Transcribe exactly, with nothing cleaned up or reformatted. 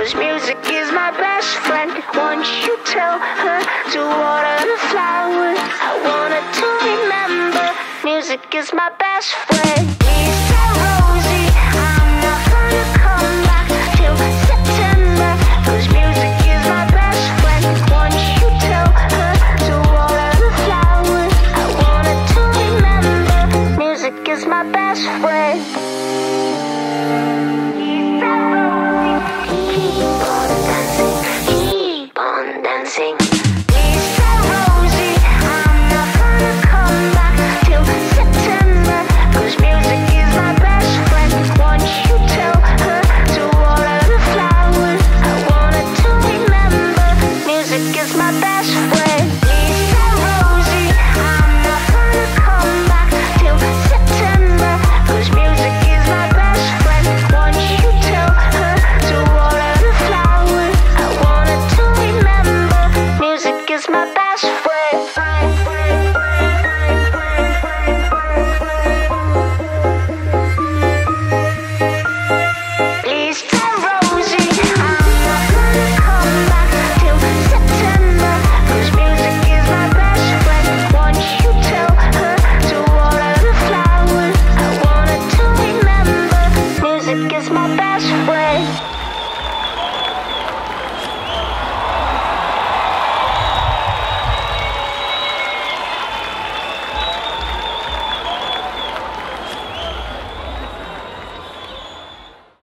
Cause music is my best friend. Won't you tell her to water the flowers? I want her to remember music is my best friend. Lisa Rosie, I'm not gonna come back till September. Cause music is my best friend. Won't you tell her to water the flowers? I want her to remember music is my best friend. Dancing. Lisa Rosie, I'm not gonna come back till September. Cause music is my best friend. Won't you tell her to water the flowers? I want her to remember music is my best friend.